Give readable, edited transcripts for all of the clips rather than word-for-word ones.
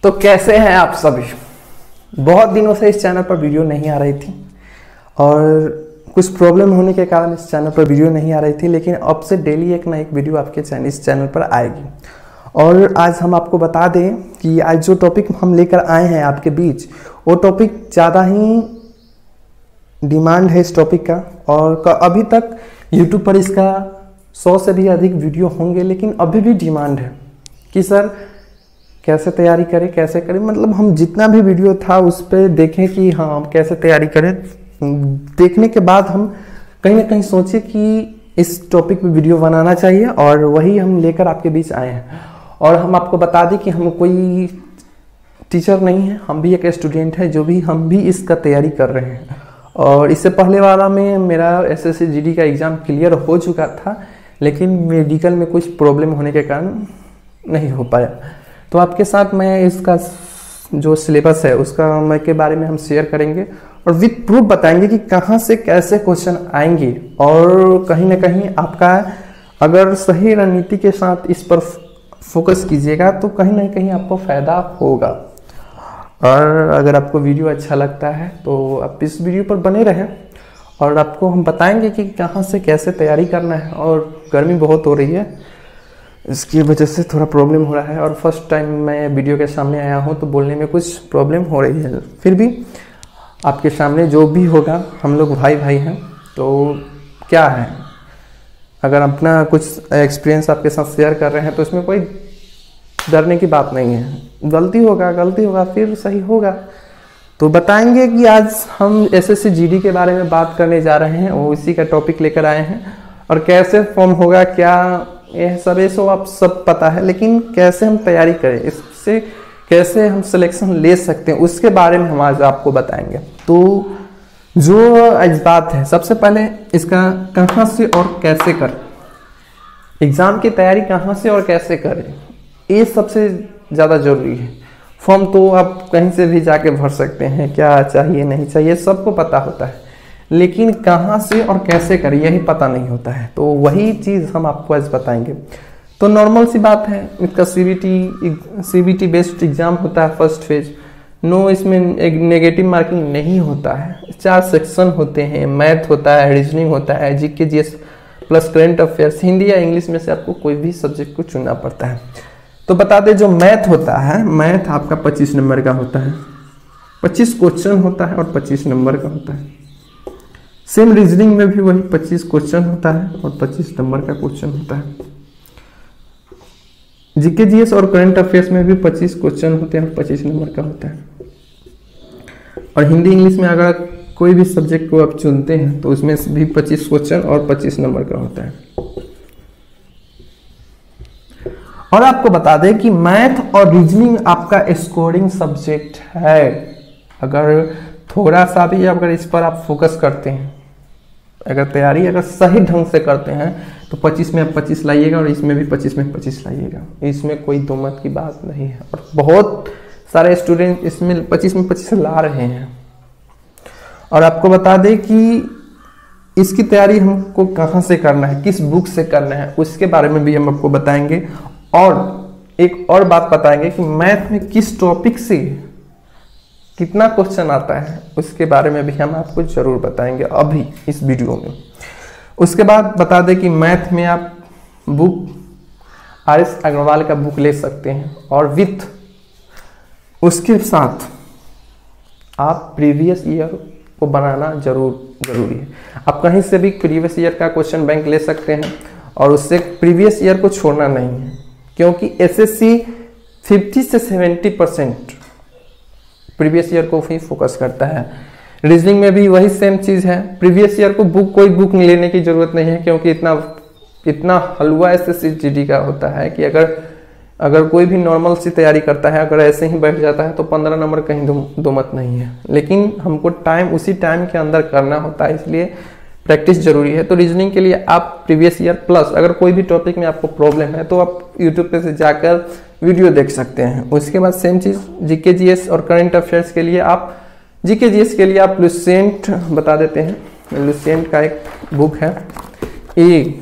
तो कैसे हैं आप सभी। बहुत दिनों से इस चैनल पर वीडियो नहीं आ रही थी और कुछ प्रॉब्लम होने के कारण इस चैनल पर वीडियो नहीं आ रही थी, लेकिन अब से डेली एक ना एक वीडियो आपके इस चैनल पर आएगी। और आज हम आपको बता दें कि आज जो टॉपिक हम लेकर आए हैं आपके बीच, वो टॉपिक ज़्यादा ही डिमांड है इस टॉपिक का। और अभी तक यूट्यूब पर इसका 100 से भी अधिक वीडियो होंगे, लेकिन अभी भी डिमांड है कि सर कैसे तैयारी करें, कैसे करें। मतलब हम जितना भी वीडियो था उस पर देखें कि हाँ हम कैसे तैयारी करें। देखने के बाद हम कहीं ना कहीं सोचे कि इस टॉपिक पे वीडियो बनाना चाहिए, और वही हम लेकर आपके बीच आए हैं। और हम आपको बता दें कि हम कोई टीचर नहीं है, हम भी एक स्टूडेंट है, जो भी हम भी इसका तैयारी कर रहे हैं। और इससे पहले वाला में मेरा SSC GD का एग्ज़ाम क्लियर हो चुका था, लेकिन मेडिकल में कुछ प्रॉब्लम होने के कारण नहीं हो पाया। तो आपके साथ मैं इसका जो सिलेबस है उसका के बारे में हम शेयर करेंगे और विद प्रूफ बताएंगे कि कहाँ से कैसे क्वेश्चन आएंगे। और कहीं ना कहीं आपका अगर सही रणनीति के साथ इस पर फोकस कीजिएगा तो कहीं ना कहीं आपको फ़ायदा होगा। और अगर आपको वीडियो अच्छा लगता है तो आप इस वीडियो पर बने रहें, और आपको हम बताएंगे कि कहाँ से कैसे तैयारी करना है। और गर्मी बहुत हो रही है, इसकी वजह से थोड़ा प्रॉब्लम हो रहा है, और फर्स्ट टाइम मैं वीडियो के सामने आया हूँ तो बोलने में कुछ प्रॉब्लम हो रही है। फिर भी आपके सामने जो भी होगा, हम लोग भाई भाई हैं, तो क्या है, अगर अपना कुछ एक्सपीरियंस आपके साथ शेयर कर रहे हैं तो इसमें कोई डरने की बात नहीं है। गलती होगा फिर सही होगा। तो बताएंगे कि आज हम SSC GD के बारे में बात करने जा रहे हैं, वो इसी का टॉपिक लेकर आए हैं। और कैसे फॉर्म होगा, क्या ये सब आप सब पता है, लेकिन कैसे हम तैयारी करें, इससे कैसे हम सिलेक्शन ले सकते हैं, उसके बारे में हम आज आपको बताएंगे। तो जो आज बात है, सबसे पहले इसका कहाँ से और कैसे करें, एग्ज़ाम की तैयारी कहाँ से और कैसे करें, ये सबसे ज़्यादा ज़रूरी है। फॉर्म तो आप कहीं से भी जाके भर सकते हैं, क्या चाहिए नहीं चाहिए सबको पता होता है, लेकिन कहाँ से और कैसे करें यही पता नहीं होता है। तो वही चीज़ हम आपको आज बताएंगे। तो नॉर्मल सी बात है, इसका CBT बेस्ड एग्ज़ाम होता है फर्स्ट फेज। नो, इसमें एक नेगेटिव मार्किंग नहीं होता है। 4 सेक्शन होते हैं, मैथ होता है, रीजनिंग होता है, GK GS plus current affairs. Hindi या इंग्लिश में से आपको कोई भी सब्जेक्ट को चुनना पड़ता है। तो बता दें, जो मैथ होता है, मैथ आपका 25 नंबर का होता है, 25 क्वेश्चन होता है और 25 नंबर का होता है। सेम रीजनिंग में भी वही 25 क्वेश्चन होता है और 25 नंबर का क्वेश्चन होता है। GK GS और करंट अफेयर्स में भी 25 क्वेश्चन होते हैं और 25 नंबर का होता है। और हिंदी इंग्लिश में अगर कोई भी सब्जेक्ट को आप चुनते हैं तो उसमें भी 25 क्वेश्चन और 25 नंबर का होता है। और आपको बता दें कि मैथ और रीजनिंग आपका स्कोरिंग सब्जेक्ट है। अगर थोड़ा सा भी अगर इस पर आप फोकस करते हैं, अगर तैयारी अगर सही ढंग से करते हैं तो 25 में आप 25 लाइएगा और इसमें भी 25 में 25 लाइएगा। इसमें कोई दो मत की बात नहीं है। और बहुत सारे स्टूडेंट इसमें 25 में 25 ला रहे हैं। और आपको बता दें कि इसकी तैयारी हमको कहाँ से करना है, किस बुक से करना है, उसके बारे में भी हम आपको बताएंगे। और एक और बात बताएंगे कि मैथ में किस टॉपिक से कितना क्वेश्चन आता है, उसके बारे में भी हम आपको जरूर बताएंगे अभी इस वीडियो में। उसके बाद बता दें कि मैथ में आप बुक RS अग्रवाल का बुक ले सकते हैं, और विथ उसके साथ आप प्रीवियस ईयर को बनाना जरूरी है। आप कहीं से भी प्रीवियस ईयर का क्वेश्चन बैंक ले सकते हैं, और उससे प्रीवियस ईयर को छोड़ना नहीं है, क्योंकि SSC 50 से 70% प्रीवियस ईयर को ही फोकस करता है। रीजनिंग में भी वही सेम चीज़ है। प्रीवियस ईयर को कोई बुक लेने की ज़रूरत नहीं है, क्योंकि इतना हलवा SSC GD का होता है कि अगर कोई भी नॉर्मल सी तैयारी करता है, अगर ऐसे ही बैठ जाता है तो 15 नंबर कहीं दो मत नहीं है। लेकिन हमको उसी टाइम के अंदर करना होता है, इसलिए प्रैक्टिस जरूरी है। तो रीजनिंग के लिए आप प्रीवियस ईयर प्लस अगर कोई भी टॉपिक में आपको प्रॉब्लम है तो आप यूट्यूब पे से जाकर वीडियो देख सकते हैं। उसके बाद सेम चीज़ GK GS और करंट अफेयर्स के लिए आप GK GS के लिए आप लुसेंट बता देते हैं। लुसेंट का एक बुक है,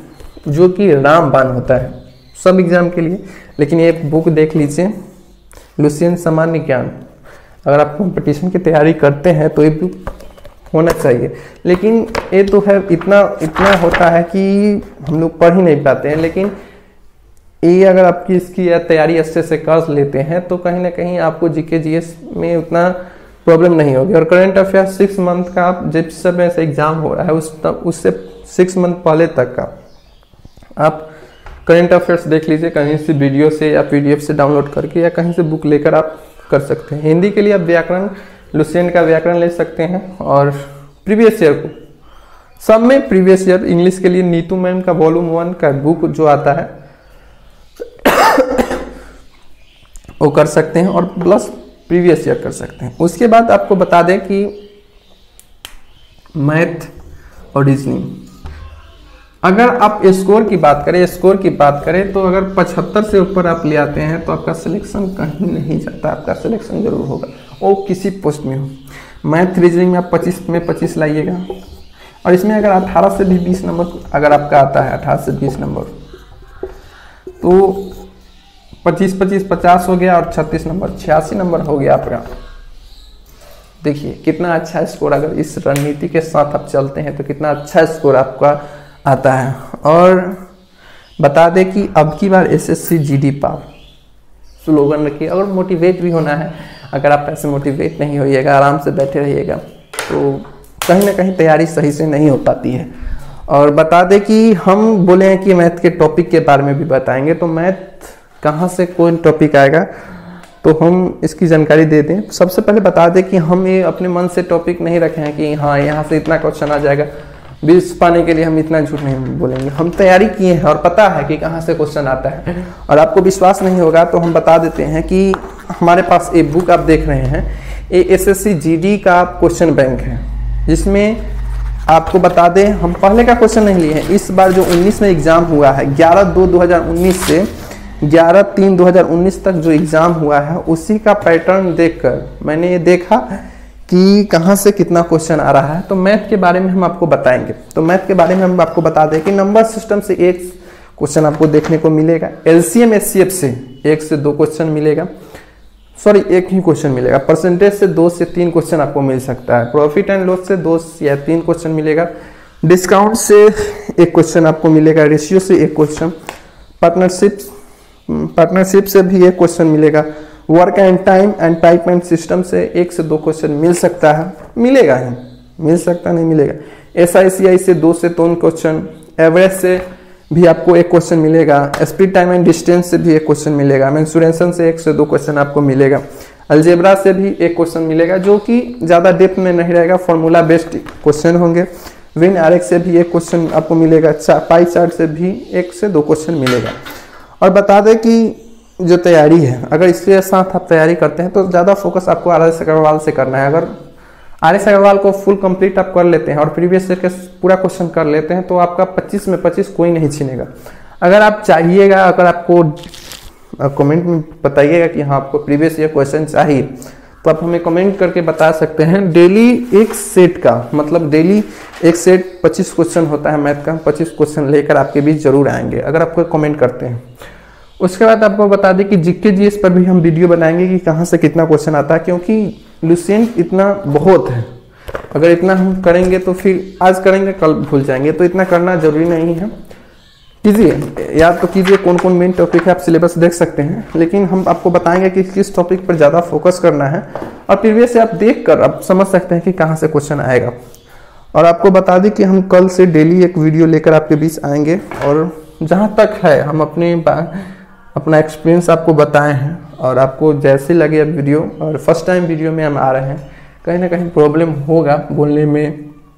जो कि रामबाण होता है सब एग्जाम के लिए, लेकिन ये बुक देख लीजिए, लुसेंट सामान्य ज्ञान, अगर आप कंपटीशन की तैयारी करते हैं तो ये बुक होना चाहिए। लेकिन ये तो है इतना होता है कि हम लोग पढ़ ही नहीं पाते हैं। लेकिन ये अगर आपकी इसकी तैयारी अच्छे से कर लेते हैं तो कहीं ना कहीं आपको जीके जीएस में उतना प्रॉब्लम नहीं होगी। और करंट अफेयर्स 6 मंथ का आप जिस समय से एग्जाम हो रहा है उससे 6 मंथ पहले तक का आप करंट अफेयर्स देख लीजिए, कहीं से वीडियो से या पीडीएफ से डाउनलोड करके या कहीं से बुक लेकर आप कर सकते हैं। हिंदी के लिए आप व्याकरण, लुसेंट का व्याकरण ले सकते हैं। और प्रीवियस ईयर को सब में प्रीवियस ईयर, इंग्लिश के लिए नीतू मैम का वॉल्यूम 1 का बुक जो आता है वो कर सकते हैं और प्लस प्रीवियस ईयर कर सकते हैं। उसके बाद आपको बता दें कि मैथ और रीजनिंग, अगर आप स्कोर की बात करें तो अगर 75 से ऊपर आप ले आते हैं तो आपका सिलेक्शन कहीं नहीं जाता, आपका सिलेक्शन जरूर होगा, वो किसी पोस्ट में हो। मैथ रीजनिंग में आप 25 में 25 लाइएगा। और इसमें अगर 18 से भी 20 नंबर अगर आपका आता है, 18 से 20 नंबर, तो 25 50 हो गया और 36 नंबर 86 नंबर हो गया आपका। देखिए कितना अच्छा स्कोर, अगर इस रणनीति के साथ आप चलते हैं तो कितना अच्छा स्कोर आपका आता है। और बता दें कि अब की बार एसएससी जीडी पार स्लोगन रखिए। अगर मोटिवेट भी होना है, अगर आप ऐसे मोटिवेट नहीं होइएगा, आराम से बैठे रहिएगा, तो कहीं ना कहीं तैयारी सही से नहीं हो पाती है। और बता दें कि हम बोले हैं कि मैथ के टॉपिक के बारे में भी बताएंगे, तो मैथ कहाँ से कोई टॉपिक आएगा तो हम इसकी जानकारी दे दें। सबसे पहले बता दें कि हम ये अपने मन से टॉपिक नहीं रखे हैं कि हाँ यहाँ से इतना क्वेश्चन आ जाएगा, 20 पाने के लिए हम इतना झूठ नहीं बोलेंगे। हम तैयारी किए हैं और पता है कि कहाँ से क्वेश्चन आता है। और आपको विश्वास नहीं होगा तो हम बता देते हैं कि हमारे पास एक बुक आप देख रहे हैं, ये एसएससी जीडी का क्वेश्चन बैंक है, जिसमें आपको बता दें हम पहले का क्वेश्चन नहीं लिए हैं। इस बार जो 19 में एग्जाम हुआ है, 11/2/2019 से 11/3/2019 तक जो एग्जाम हुआ है, उसी का पैटर्न देखकर मैंने ये देखा कि कहाँ से कितना क्वेश्चन आ रहा है। तो मैथ के बारे में हम आपको बताएंगे। तो मैथ के बारे में हम आपको बता दें कि नंबर सिस्टम से एक क्वेश्चन आपको देखने को मिलेगा, एलसीएम एचसीएफ से 1 से 2 क्वेश्चन मिलेगा, सॉरी 1 ही क्वेश्चन मिलेगा, परसेंटेज से 2 से 3 क्वेश्चन आपको मिल सकता है, प्रॉफिट एंड लॉस से 2 या 3 क्वेश्चन मिलेगा, डिस्काउंट से 1 क्वेश्चन आपको मिलेगा, रेशियो से 1 क्वेश्चन, पार्टनरशिप से भी 1 क्वेश्चन मिलेगा, work and time and type and system से 1 से 2 क्वेश्चन मिल सकता है, मिलेगा ही, मिल सकता नहीं मिलेगा, एसआईसीआई से 2 से 3 क्वेश्चन, एवरेज से भी आपको 1 क्वेश्चन मिलेगा, स्पीड टाइम एंड डिस्टेंस से भी 1 क्वेश्चन मिलेगा, मेंसुरेशन से 1 से 2 क्वेश्चन आपको मिलेगा, अलजेब्रा से भी 1 क्वेश्चन मिलेगा, जो कि ज़्यादा डेप्थ में नहीं रहेगा, फॉर्मूला बेस्ड क्वेश्चन होंगे, विन आरएक्स से भी 1 क्वेश्चन आपको मिलेगा, पाई चार्ट से भी 1 से 2 क्वेश्चन मिलेगा। और बता दें कि जो तैयारी है, अगर इसके साथ आप तैयारी करते हैं तो ज़्यादा फोकस आपको आर.एस. अग्रवाल से करना है। अगर आर.एस. अग्रवाल को फुल कंप्लीट आप कर लेते हैं और प्रीवियस ईयर के पूरा क्वेश्चन कर लेते हैं तो आपका 25 में 25 कोई नहीं छीनेगा। अगर आप चाहिएगा, अगर आपको कमेंट में बताइएगा कि हाँ आपको प्रीवियस ईयर क्वेश्चन चाहिए, तो आप हमें कमेंट करके बता सकते हैं। डेली एक सेट का मतलब डेली एक सेट 25 क्वेश्चन होता है मैथ का, 25 क्वेश्चन लेकर आपके बीच जरूर आएंगे अगर आपको कमेंट करते हैं। उसके बाद आपको बता दें कि जीके जीएस पर भी हम वीडियो बनाएंगे कि कहाँ से कितना क्वेश्चन आता है, क्योंकि लुसेंट इतना बहुत है। अगर इतना हम करेंगे तो फिर आज करेंगे कल भूल जाएंगे, तो इतना करना जरूरी नहीं है। कीजिए, याद तो कीजिए कौन कौन मेन टॉपिक है, आप सिलेबस देख सकते हैं, लेकिन हम आपको बताएंगे कि किस टॉपिक पर ज़्यादा फोकस करना है और प्रीवियस से आप देख कर आप समझ सकते हैं कि कहाँ से क्वेश्चन आएगा। और आपको बता दें कि हम कल से डेली एक वीडियो लेकर आपके बीच आएंगे और जहाँ तक है हम अपना एक्सपीरियंस आपको बताए हैं। और आपको जैसे लगे अब वीडियो, और फर्स्ट टाइम वीडियो में हम आ रहे हैं, कहीं ना कहीं प्रॉब्लम होगा बोलने में,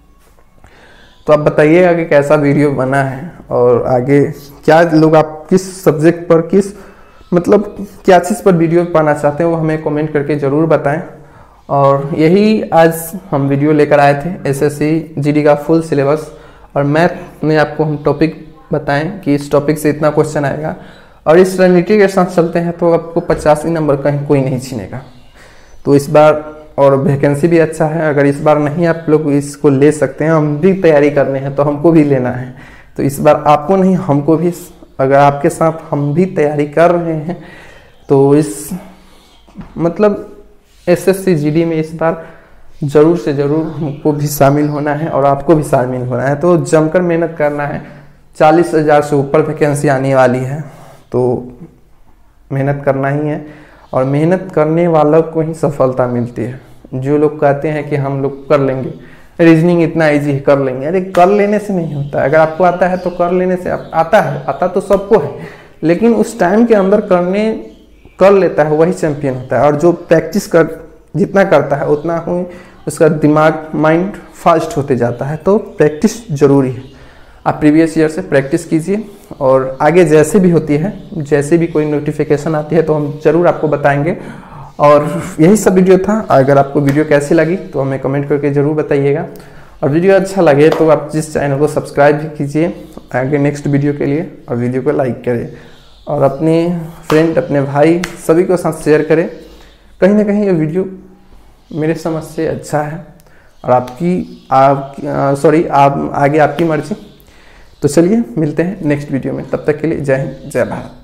तो आप बताइएगा कि कैसा वीडियो बना है और आगे क्या लोग आप किस सब्जेक्ट पर मतलब क्या चीज़ पर वीडियो पाना चाहते हैं वो हमें कमेंट करके ज़रूर बताएं। और यही आज हम वीडियो लेकर आए थे, एसएससी जीडी का फुल सिलेबस और मैथ में आपको हम टॉपिक बताएं कि इस टॉपिक से इतना क्वेश्चन आएगा और इस रणनीति के साथ चलते हैं तो आपको 85 नंबर कहीं कोई नहीं छीनेगा। तो इस बार और वैकेंसी भी अच्छा है, अगर इस बार नहीं आप लोग इसको ले सकते हैं, हम भी तैयारी करने हैं तो हमको भी लेना है। तो इस बार आपको नहीं हमको भी, अगर आपके साथ हम भी तैयारी कर रहे हैं तो इस मतलब SSC GD में इस बार ज़रूर से ज़रूर हमको भी शामिल होना है और आपको भी शामिल होना है, तो जमकर मेहनत करना है। 40,000 से ऊपर वैकेंसी आने वाली है, तो मेहनत करना ही है और मेहनत करने वालों को ही सफलता मिलती है। जो लोग कहते हैं कि हम लोग कर लेंगे, रीजनिंग इतना इजी है कर लेंगे, अरे कर लेने से नहीं होता है। अगर आपको आता है तो कर लेने से आता है, आता तो सबको है, लेकिन उस टाइम के अंदर कर लेता है वही चैंपियन होता है। और जो प्रैक्टिस जितना करता है उतना ही उसका दिमाग माइंड फास्ट होते जाता है। तो प्रैक्टिस जरूरी है। आप प्रीवियस ईयर से प्रैक्टिस कीजिए और आगे जैसे भी होती है, जैसे भी कोई नोटिफिकेशन आती है तो हम जरूर आपको बताएंगे। और यही सब वीडियो था। अगर आपको वीडियो कैसी लगी तो हमें कमेंट करके ज़रूर बताइएगा, और वीडियो अच्छा लगे तो आप जिस चैनल को सब्सक्राइब भी कीजिए आगे नेक्स्ट वीडियो के लिए, और वीडियो को लाइक करें और अपने फ्रेंड, अपने भाई सभी को साथ शेयर करें। कहीं ना कहीं ये वीडियो मेरे समझ से अच्छा है और आगे आपकी मर्जी। तो चलिए मिलते हैं नेक्स्ट वीडियो में, तब तक के लिए जय हिंद, जय भारत।